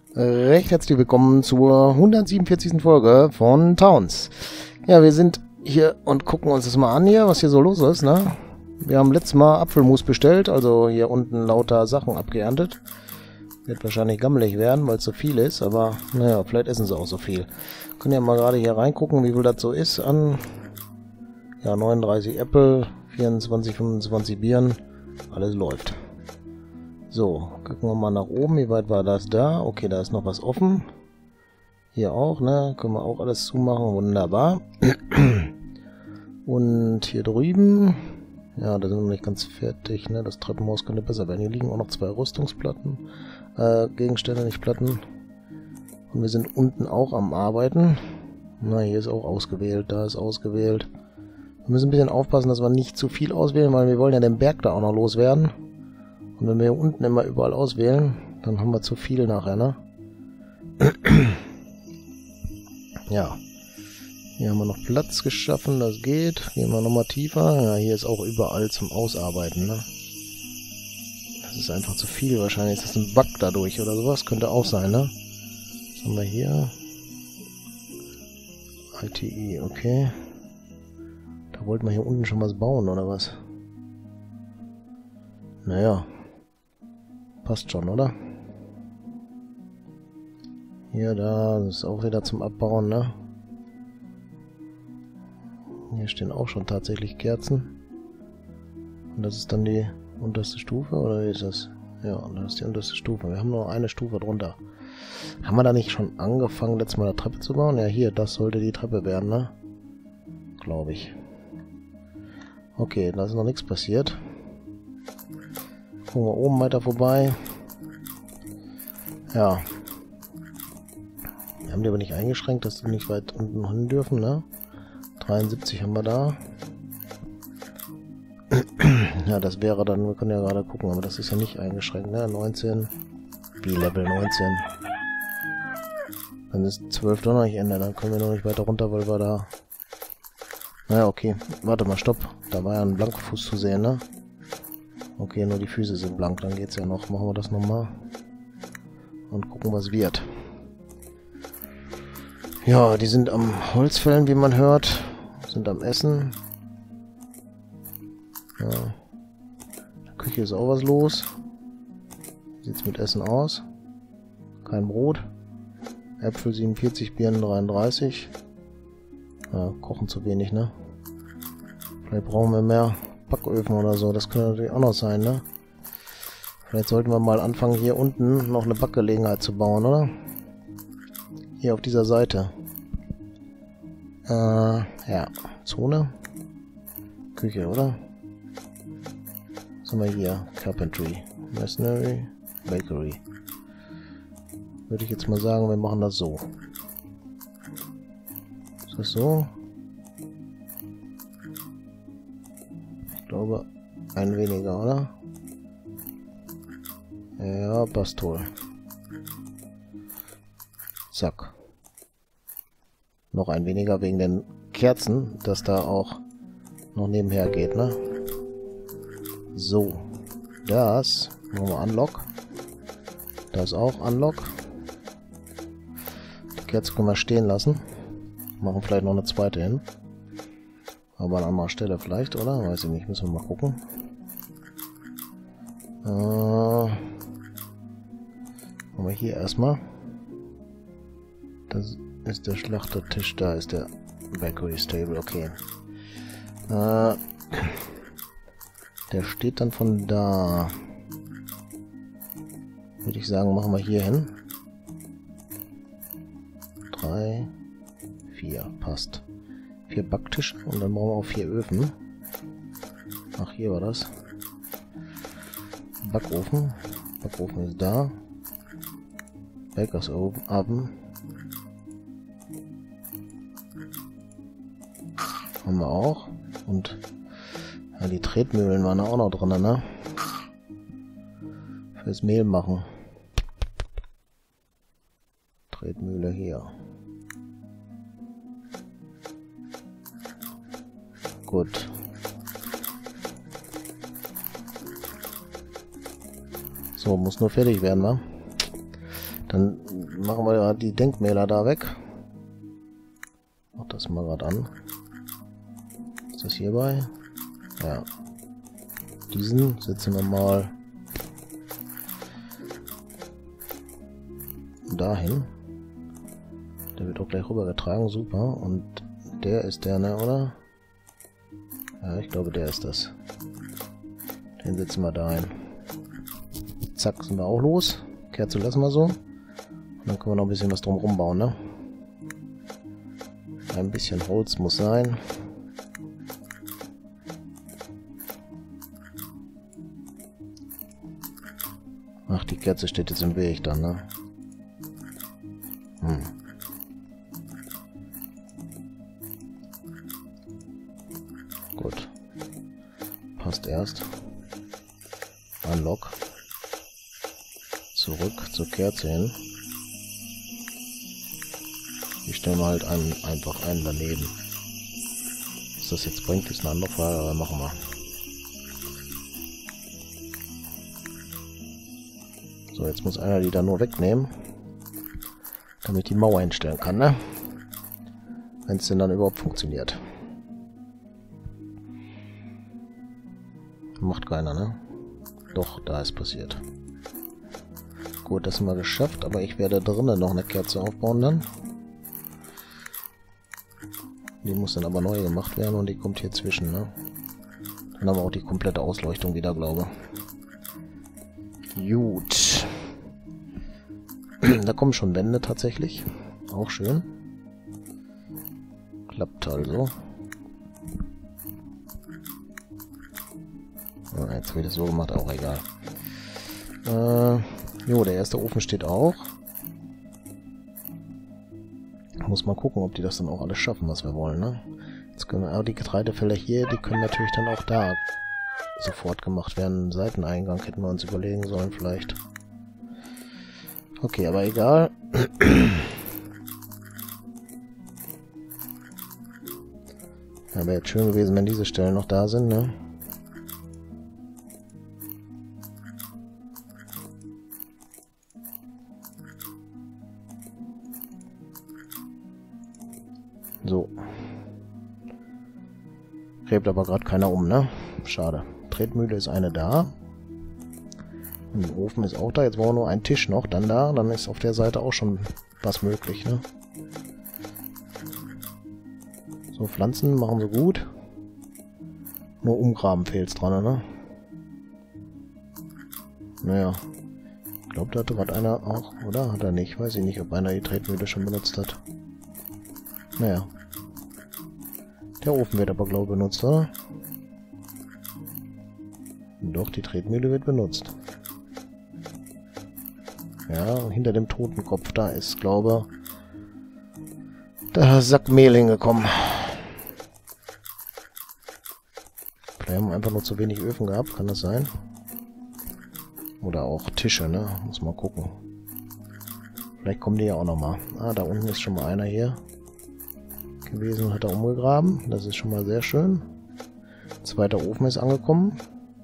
Recht herzlich willkommen zur 147. Folge von Towns. Ja, wir sind hier und gucken uns das mal an hier, was hier so los ist, ne? Wir haben letztes Mal Apfelmus bestellt, also hier unten lauter Sachen abgeerntet. Wird wahrscheinlich gammelig werden, weil es so viel ist, aber naja, vielleicht essen sie auch so viel. Können ja mal gerade hier reingucken, wie viel das so ist an... Ja, 39 Äpfel, 24, 25 Birnen, alles läuft. So, gucken wir mal nach oben, wie weit war das da? Okay, da ist noch was offen. Hier auch, ne? Können wir auch alles zumachen, wunderbar. Und hier drüben, ja, da sind wir noch nicht ganz fertig, ne? Das Treppenhaus könnte besser werden. Hier liegen auch noch 2 Rüstungsplatten, Gegenstände, nicht Platten. Und wir sind unten auch am Arbeiten. Na, hier ist auch ausgewählt, da ist ausgewählt. Wir müssen ein bisschen aufpassen, dass wir nicht zu viel auswählen, weil wir wollen ja den Berg da auch noch loswerden. Und wenn wir hier unten immer überall auswählen, dann haben wir zu viel nachher, ne? Ja. Hier haben wir noch Platz geschaffen, das geht. Gehen wir nochmal tiefer. Ja, hier ist auch überall zum Ausarbeiten, ne? Das ist einfach zu viel wahrscheinlich. Ist das ein Bug dadurch oder sowas? Könnte auch sein, ne? Was haben wir hier? ITI, okay. Da wollten wir hier unten schon was bauen, oder was? Naja. Passt schon, oder? Hier, da, das ist auch wieder zum Abbauen, ne? Hier stehen auch schon tatsächlich Kerzen. Und das ist dann die unterste Stufe, oder wie ist das? Ja, das ist die unterste Stufe. Wir haben nur eine Stufe drunter. Haben wir da nicht schon angefangen, letztes Mal eine Treppe zu bauen? Ja, hier, das sollte die Treppe werden, ne? Glaube ich. Okay, da ist noch nichts passiert. Gucken wir oben weiter vorbei. Ja. Wir haben die aber nicht eingeschränkt, dass die nicht weit unten hin dürfen, ne? 73 haben wir da. Ja, das wäre dann, wir können ja gerade gucken, aber das ist ja nicht eingeschränkt, ne? 19. B-Level 19. Dann ist 12 doch noch nicht Ende, dann können wir noch nicht weiter runter, weil wir da... Naja, okay. Warte mal, stopp. Da war ja ein Blankfuß zu sehen, ne? Okay, nur die Füße sind blank, dann geht's ja noch. Machen wir das nochmal. Und gucken, was wird. Ja, die sind am Holzfällen, wie man hört. Sind am Essen. Ja. In der Küche ist auch was los. Wie sieht's mit Essen aus? Kein Brot. Äpfel 47, Birnen 33. Ja, kochen zu wenig, ne? Vielleicht brauchen wir mehr Backöfen oder so. Das könnte natürlich auch noch sein, ne? Vielleicht sollten wir mal anfangen, hier unten noch eine Backgelegenheit zu bauen, oder? Hier auf dieser Seite. Ja. Zone. Küche, oder? Was haben wir hier? Carpentry. Masonry. Bakery. Würde ich jetzt mal sagen, wir machen das so. Ist das so? Ich glaube, ein weniger, oder? Ja, passt wohl. Zack. Noch ein weniger wegen den Kerzen, dass da auch noch nebenher geht, ne? So. Das machen wir Unlock. Das auch Unlock. Die Kerze können wir stehen lassen. Machen vielleicht noch eine zweite hin. Aber an anderer Stelle vielleicht, oder? Weiß ich nicht, müssen wir mal gucken. Machen wir hier erstmal. Das ist der Schlachtertisch, da ist der Bakery Stable, okay. Der steht dann von da. Würde ich sagen, machen wir hier hin. 3, 4, passt. 4 Backtische und dann brauchen wir auch 4 Öfen. Ach, hier war das. Backofen. Backofen ist da. Bakers Oven. Haben wir auch. Und ja, die Tretmühlen waren auch noch drin, ne? Fürs Mehl machen. Tretmühle hier. Gut. So, muss nur fertig werden, wa? Dann machen wir ja die Denkmäler da weg. Mach das mal gerade an. Ist das hierbei? Ja. Diesen setzen wir mal dahin. Der wird auch gleich rübergetragen, super. Und der ist der, ne, oder? Ja, ich glaube, der ist das. Den setzen wir da ein. Zack, sind wir auch los. Kerze lassen wir so. Und dann können wir noch ein bisschen was drumherum bauen, ne? Ein bisschen Holz muss sein. Ach, die Kerze steht jetzt im Weg dann, ne? Gut. Passt erst. Unlock. Zurück zur Kerze hin. Die stellen wir halt einfach einen daneben. Was das jetzt bringt, ist eine andere Frage, aber machen wir. So, jetzt muss einer die da nur wegnehmen, damit die Mauer hinstellen kann, ne? Wenn es denn dann überhaupt funktioniert. Macht keiner, ne? Doch, da ist passiert. Gut, das haben wir geschafft, aber ich werde drinnen noch eine Kerze aufbauen dann. Die muss dann aber neu gemacht werden und die kommt hier zwischen, ne? Dann haben wir auch die komplette Ausleuchtung wieder, glaube ich. Gut. Da kommen schon Wände tatsächlich. Auch schön. Klappt also. Oh, jetzt wird es so gemacht, auch egal. Jo, der erste Ofen steht auch. Muss mal gucken, ob die das dann auch alles schaffen, was wir wollen, ne? Jetzt können wir, aber die Getreidefelder hier, die können natürlich dann auch da sofort gemacht werden. Seiteneingang hätten wir uns überlegen sollen vielleicht. Okay, aber egal. Ja, wäre jetzt schön gewesen, wenn diese Stellen noch da sind, ne? So. Gräbt aber gerade keiner um, ne? Schade. Tretmühle ist eine da. Und der Ofen ist auch da. Jetzt brauchen wir nur einen Tisch noch, dann da. Dann ist auf der Seite auch schon was möglich, ne? So, Pflanzen machen sie gut. Nur umgraben fehlt es dran, ne? Naja. Ich glaube, da hatte gerade einer auch, oder? Hat er nicht. Weiß ich nicht, ob einer die Tretmühle schon benutzt hat. Naja. Der Ofen wird aber, glaube ich, benutzt, oder? Doch, die Tretmühle wird benutzt. Ja, hinter dem Totenkopf, da ist, glaube ich, der Sack Mehl hingekommen. Vielleicht haben wir einfach nur zu wenig Öfen gehabt, kann das sein? Oder auch Tische, ne? Muss mal gucken. Vielleicht kommen die ja auch nochmal. Ah, da unten ist schon mal einer hier gewesen und hat er umgegraben. Das ist schon mal sehr schön. Zweiter Ofen ist angekommen.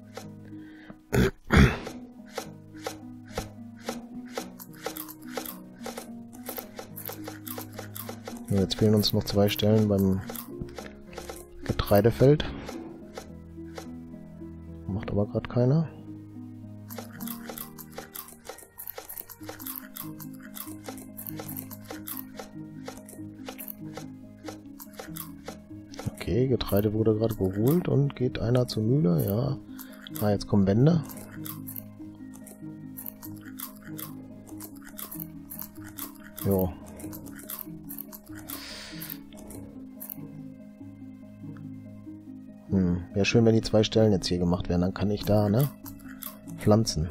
Jetzt fehlen uns noch 2 Stellen beim Getreidefeld. Macht aber gerade keiner. Okay, Getreide wurde gerade geholt und geht einer zur Mühle, ja. Ah, jetzt kommen Wände. Jo. Wäre schön, wenn die 2 Stellen jetzt hier gemacht werden, dann kann ich da, ne? Pflanzen.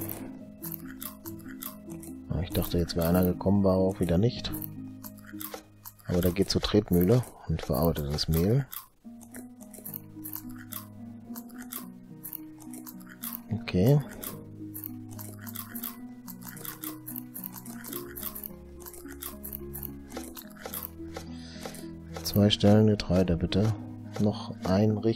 Ja, ich dachte, jetzt wäre einer gekommen, war auch wieder nicht. Aber der geht zur Tretmühle und verarbeitet das Mehl. Okay. Zwei Stellen Getreide bitte noch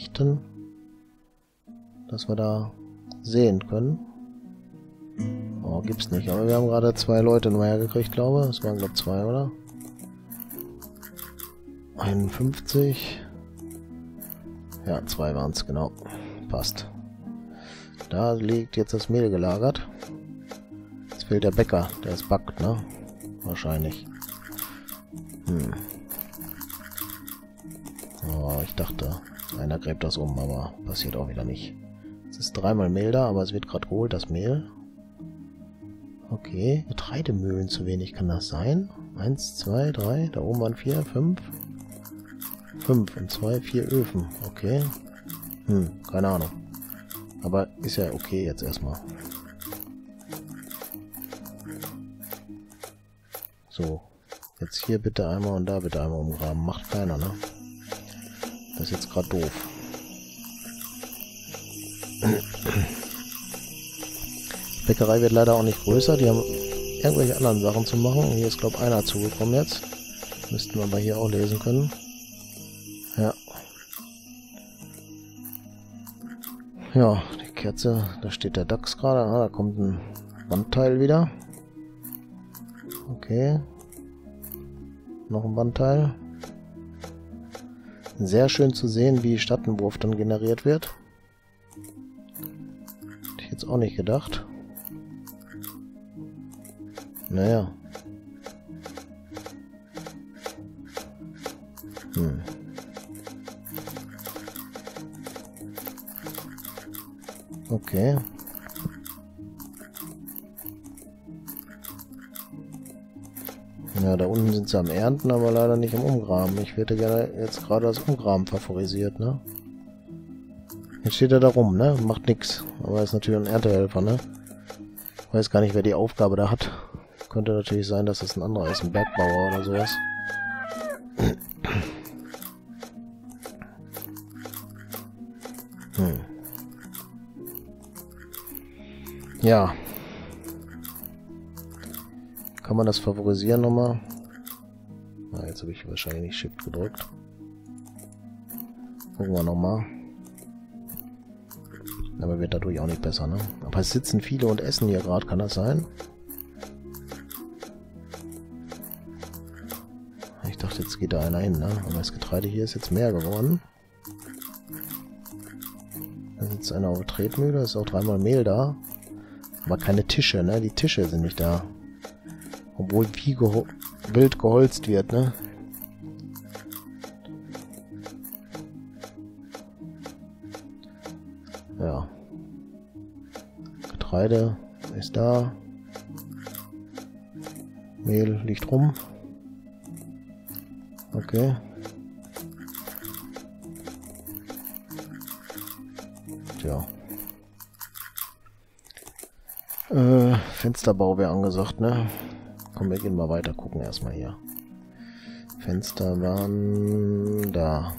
einrichten, dass wir da sehen können. Oh, gibt's nicht. Aber wir haben gerade 2 Leute nur hergekriegt, glaube ich. Das waren, glaube ich, 2, oder? 51. Ja, 2 waren es, genau. Passt. Da liegt jetzt das Mehl gelagert. Jetzt fehlt der Bäcker. Der ist backt, ne? Wahrscheinlich. Oh, ich dachte, einer gräbt das um, aber passiert auch wieder nicht. Es ist 3-mal Mehl da, aber es wird gerade geholt, das Mehl. Okay, Getreidemühlen zu wenig, kann das sein? 1, 2, 3, da oben waren 4, 5. 5 und 2, 4 Öfen, okay. Keine Ahnung. Aber ist ja okay jetzt erstmal. So, jetzt hier bitte einmal und da bitte einmal umgraben. Macht keiner, ne? Das ist jetzt gerade doof. Die Bäckerei wird leider auch nicht größer. Die haben irgendwelche anderen Sachen zu machen. Hier ist, glaube ich, einer zugekommen jetzt. Müssten wir aber hier auch lesen können. Ja. Ja, die Kerze, da steht der Dachs gerade. Ah, da kommt ein Wandteil wieder. Okay. Noch ein Wandteil. Sehr schön zu sehen, wie Stadtenwurf dann generiert wird. Hätte ich jetzt auch nicht gedacht. Naja. Okay. Ja, da unten sind sie am Ernten, aber leider nicht am Umgraben. Ich hätte gerne jetzt gerade das Umgraben favorisiert, ne? Jetzt steht er da rum, ne? Macht nix. Aber er ist natürlich ein Erntehelfer, ne? Ich weiß gar nicht, wer die Aufgabe da hat. Könnte natürlich sein, dass das ein anderer ist, ein Bergbauer oder sowas. Ja. Kann man das favorisieren nochmal? Na, jetzt habe ich wahrscheinlich nicht Shift gedrückt. Gucken wir nochmal. Aber wird dadurch auch nicht besser, ne? Aber es sitzen viele und essen hier gerade, kann das sein? Ich dachte, jetzt geht da einer hin, ne? Aber das Getreide hier ist jetzt mehr geworden. Da sitzt einer auf der Tretmühle, ist auch 3-mal Mehl da. Aber keine Tische, ne? Die Tische sind nicht da. Obwohl wie wild geholzt wird, ne? Ja. Getreide ist da. Mehl liegt rum. Okay. Tja. Fensterbau wäre angesagt, ne? Komm, wir gehen mal weiter, gucken erstmal hier. Fenster waren da.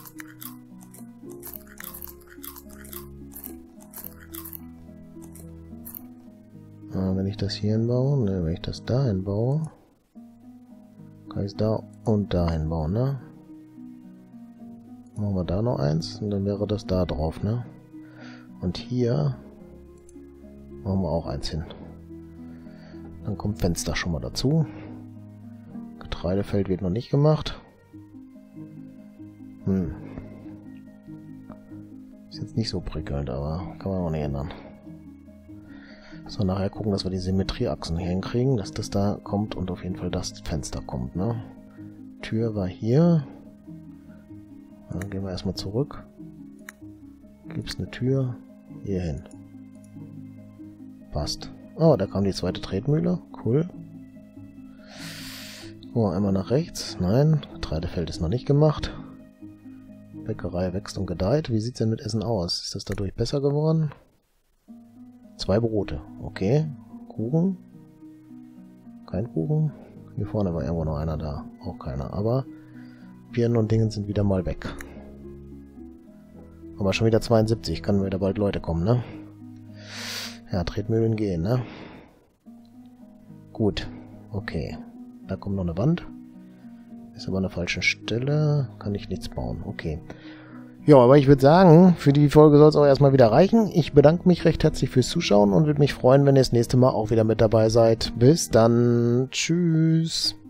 Wenn ich das hier hinbaue, ne, wenn ich das da hinbaue, kann ich es da und da hinbauen, ne? Machen wir da noch eins und dann wäre das da drauf, ne? Und hier machen wir auch eins hin. Dann kommt Fenster schon mal dazu. Getreidefeld wird noch nicht gemacht. Ist jetzt nicht so prickelnd, aber kann man auch nicht ändern. So, nachher gucken, dass wir die Symmetrieachsen hier hinkriegen, dass das da kommt und auf jeden Fall das Fenster kommt, ne? Tür war hier. Dann gehen wir erstmal zurück. Gibt es eine Tür hier hin. Passt. Oh, da kam die zweite Tretmühle. Cool. Oh, einmal nach rechts. Nein, Getreidefeld ist noch nicht gemacht. Bäckerei wächst und gedeiht. Wie sieht es denn mit Essen aus? Ist das dadurch besser geworden? 2 Brote. Okay. Kuchen. Kein Kuchen. Hier vorne war irgendwo noch einer da. Auch keiner. Aber Birnen und Dingen sind wieder mal weg. Aber schon wieder 72. Kann wieder bald Leute kommen, ne? Ja, Tretmühlen gehen, ne? Gut. Okay. Da kommt noch eine Wand. Ist aber an der falschen Stelle. Kann ich nichts bauen. Okay. Ja, aber ich würde sagen, für die Folge soll es auch erstmal wieder reichen. Ich bedanke mich recht herzlich fürs Zuschauen und würde mich freuen, wenn ihr das nächste Mal auch wieder mit dabei seid. Bis dann. Tschüss.